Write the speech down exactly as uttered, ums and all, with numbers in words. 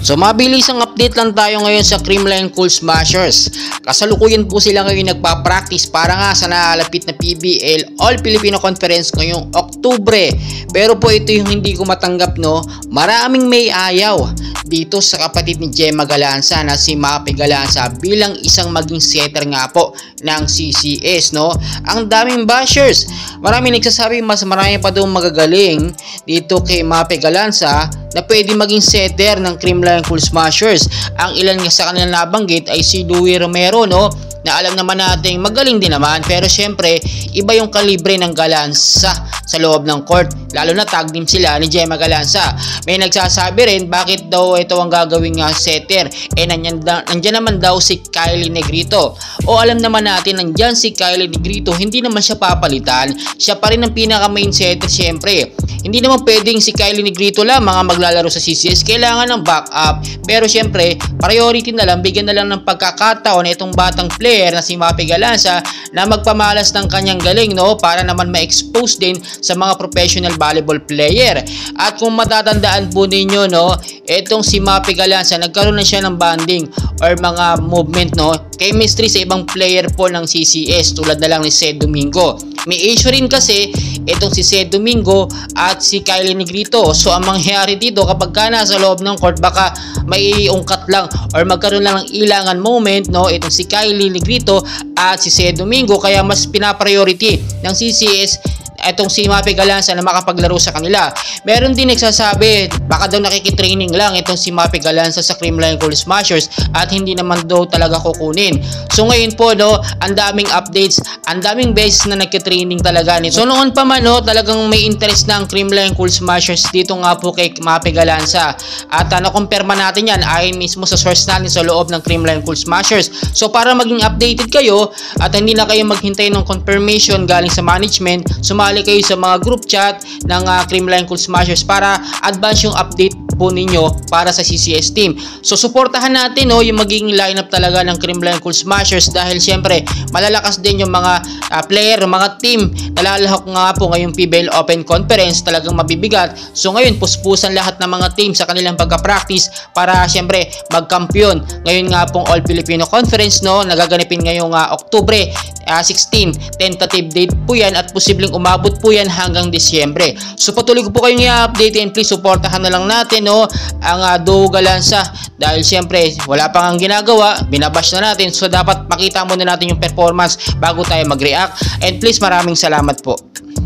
So mabilisang update lang tayo ngayon sa Creamline Cool Smashers. Kasalukuyan po sila ngayon nagpa-practice para nga sa nalalapit na P B L All Filipino Conference ngayong Oktubre. Pero po ito yung hindi ko matanggap, no. Maraming may ayaw dito sa kapatid ni Gemma Galanza na si Mape Galanza bilang isang maging setter nga po ng C C S, no. Ang daming bashers. Maraming nagsasabi mas marami pa daw magagaling dito kay Mape Galanza na pwede maging setter ng Creamline Cool Smashers. Ang ilan nga sa kanilang nabanggit ay si Louie Romero, no, na alam naman natin magaling din naman, pero syempre iba yung kalibre ng Galanza sa loob ng court, lalo na tag team sila ni Gemma Galanza. May nagsasabi rin bakit daw ito ang gagawing uh, setter, eh nandyan, nandyan naman daw si Kylie Negrito. O alam naman natin nandyan si Kylie Negrito, hindi naman siya papalitan, siya pa rin ang pinaka main setter. Syempre hindi naman pwedeng si Kylie Negrito lang mga maglalaro sa C C S, kailangan ng backup. Pero syempre priority na lang, bigyan na lang ng pagkakataon itong batang player na si Mape Galanza na magpamalas ng kanyang galing, no, para naman ma-expose din sa mga professional volleyball player. At kung matatandaan po ninyo, no, itong si Mape Galanza nagkaroon na siya ng bonding or mga movement, no, chemistry sa ibang player po ng C C S tulad na lang ni Sed Domingo. May issue rin kasi itong si Sed Domingo at si Kylie Negrito. So ang mangyayari dito kapag ka nasa loob ng court, baka may iungkat lang or magkaroon lang ng ilangan moment, no, itong si Kylie Negrito at si Sed Domingo, kaya mas pinapriority ng C C S itong si Mape Galanza na makapaglaro sa kanila. Meron din nagsasabi baka daw nakikitraining lang itong si Mape Galanza sa Creamline Cool Smashers at hindi naman daw talaga kukunin. So ngayon po, no, ang daming updates, ang daming beses na nagkitraining talaga nito. So noon pa man, no, talagang may interest na ang Creamline Cool Smashers dito nga po kay Mape Galanza. At uh, nakumpirma natin yan ayon mismo sa source natin sa loob ng Creamline Cool Smashers. So para maging updated kayo at hindi na kayo maghintay ng confirmation galing sa management, sumali kayo sa mga group chat ng uh, Creamline Cool Smashers para advance yung update po ninyo para sa C C S team. So suportahan natin, no, yung magiging lineup talaga ng Creamline Cool Smashers dahil syempre malalakas din yung mga uh, player, mga team na lalahok nga po ngayong P B L Open Conference, talagang mabibigat. So ngayon puspusan lahat ng mga team sa kanilang pagka-practice para syempre magkampiyon ngayon nga pong All Filipino Conference, no, nagaganapin ngayong uh, Oktubre uh, sixteen. Tentative date po yan at posibleng umabot po yan hanggang Disyembre. So patuloy ko po kayong i-update and please supportahan na lang natin, no, ang uh, duo Galanza dahil syempre wala pang ang ginagawa, binabash na natin, so dapat makita muna natin yung performance bago tayo mag-react. And please maraming salamat po.